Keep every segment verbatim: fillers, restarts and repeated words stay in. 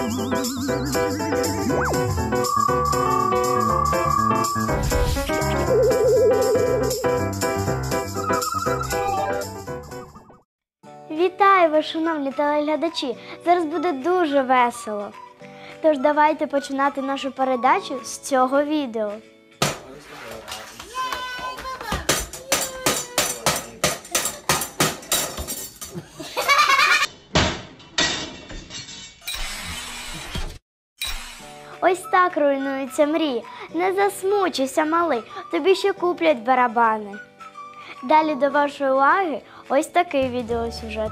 Вітаю вас, шановні телеглядачі! Зараз буде дуже весело. Тож давайте починати нашу передачу з цього відео. Ось так руйнуються мрії. Не засмучуйся, малий, тобі ще куплять барабани. Далі до вашої уваги ось такий відеосюжет.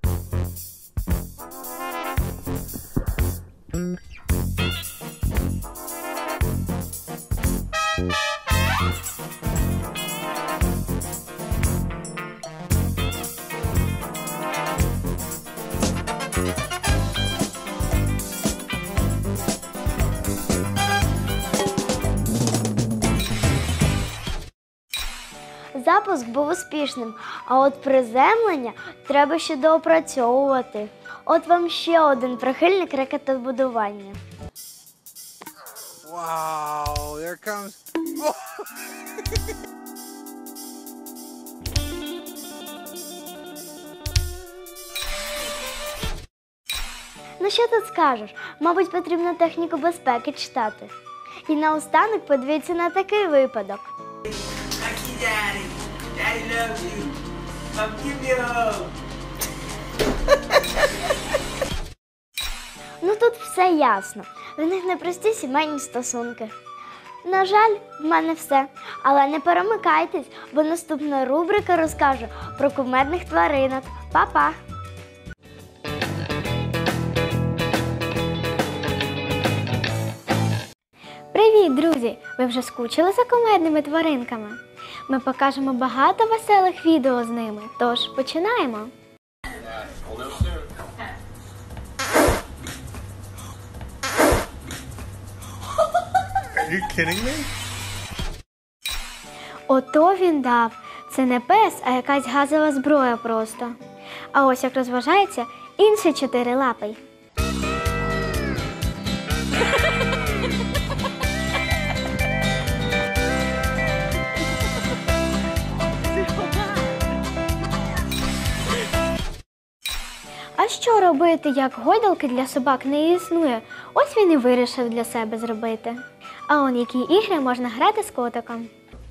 Запуск був успішним, а от приземлення треба ще доопрацьовувати. От вам ще один прихильник ракетобудування. Wow, there comes... Ну що тут скажеш? Мабуть, потрібно техніку безпеки читати. І наостанок подивіться на такий випадок. Daddy, Daddy loves you. Come give me a hug. Ну тут все ясно. В них непрості сімейні стосунки. На жаль, в мене все. Але не перемикайтесь, бо наступна рубрика розкаже про кумедних тваринок. Па-па! Привіт, друзі! Ви вже скучили за кумедними тваринками? Ми покажемо багато веселих відео з ними, тож починаємо! Are you kidding me? Ото він дав! Це не пес, а якась газова зброя просто. А ось як розважається інший чотирилапий. А що робити, як гойдалки для собак не існує? Ось він і вирішив для себе зробити. А он які ігри можна грати з котиком.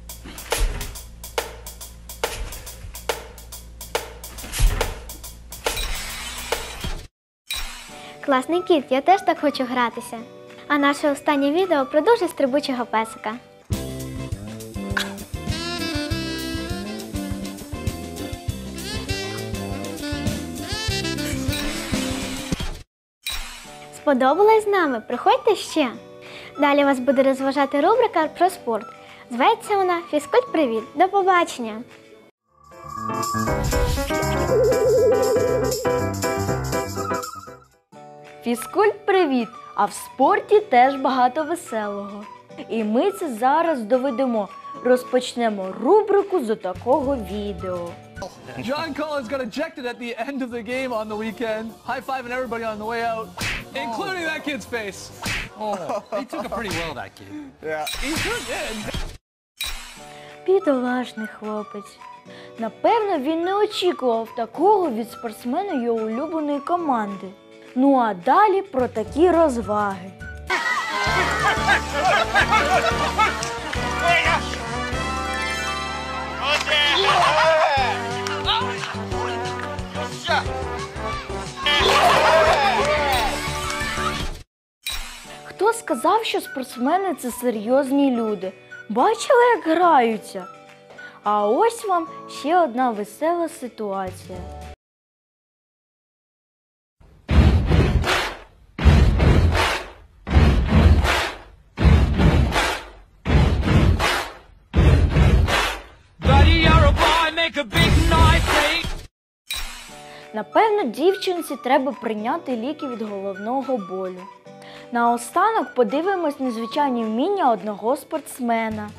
Класний кіт, я теж так хочу гратися. А наше останнє відео про дуже стрибучого песика. Сподобалось з нами? Приходьте ще! Далі вас буде розважати рубрика про спорт. Зветься вона «Фізкульт-привіт». До побачення! Фізкульт-привіт! А в спорті теж багато веселого. І ми це зараз доведемо. Розпочнемо рубрику з отакого відео. John Collins got ejected at the end of the game on the weekend, high-fiving everybody on the way out, including that kid's face. Oh, he took it pretty well, that kid. Yeah. He sure did. Бідолашний хлопець. Напевно, він не очікував такого від спортсмена його улюбленої команди. Ну а далі про такі розваги. Хто сказав, що спортсмени – це серйозні люди? Бачили, як граються? А ось вам ще одна весела ситуація. Напевно, дівчинці треба прийняти ліки від головного болю. Наостанок подивимось незвичайні вміння одного спортсмена.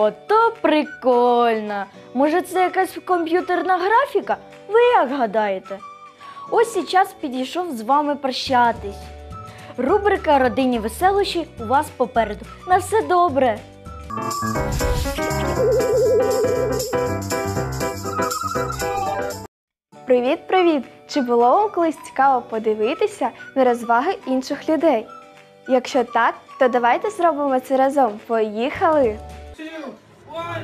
Ото прикольно! Може, це якась комп'ютерна графіка? Ви як гадаєте? Ось і час підійшов з вами прощатись. Рубрика «Родинні веселощі» у вас попереду. На все добре! Привіт-привіт! Чи було вам колись цікаво подивитися на розваги інших людей? Якщо так, то давайте зробимо це разом. Поїхали! Two, one.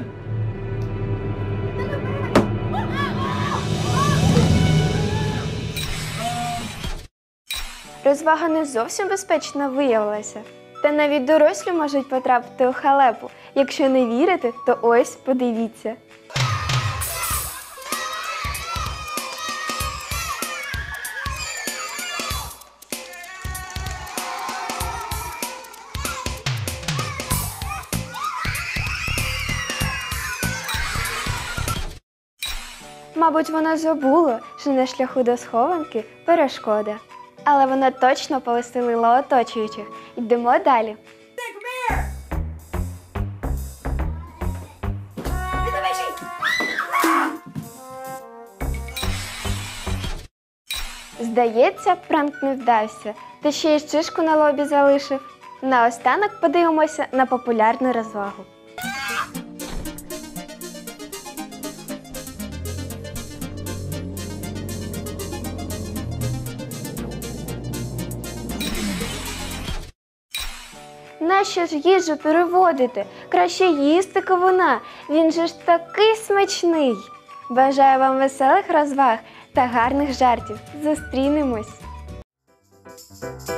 Розвага не зовсім безпечна виявилася. Та навіть дорослі можуть потрапити у халепу. Якщо не вірите, то ось подивіться. Мабуть, воно забуло, що на шляху до схованки перешкода. Але воно точно повеселило оточуючих. Йдемо далі. Здається, пранк не вдався, та ще й шишку на лобі залишив. Наостанок подивимося на популярну розвагу. Нащо ж їжу переводити? Краще їсти кавуна, він же ж такий смачний. Бажаю вам веселих розваг та гарних жартів. Зустрінемось!